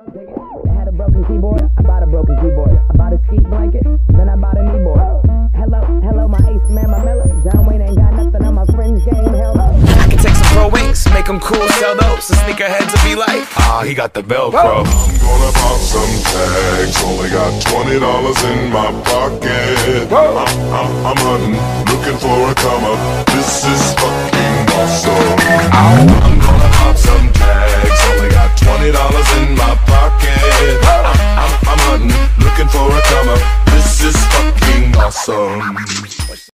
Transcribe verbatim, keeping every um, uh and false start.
They had a broken keyboard, I bought a broken keyboard. I bought a ski blanket, then I bought a kneeboard. Hello, hello, my ace man, my mellow. John Wayne ain't got nothing on my fringe game, hell no. I can take some pro wings, make them cool, sell those. The sneakerheads will be like, ah, he got the Velcro. I'm gonna pop some tags, only got twenty dollars in my pocket. I'm, I'm, I'm hunting, looking for a come up. This is fucking awesome. I'm gonna pop some tags.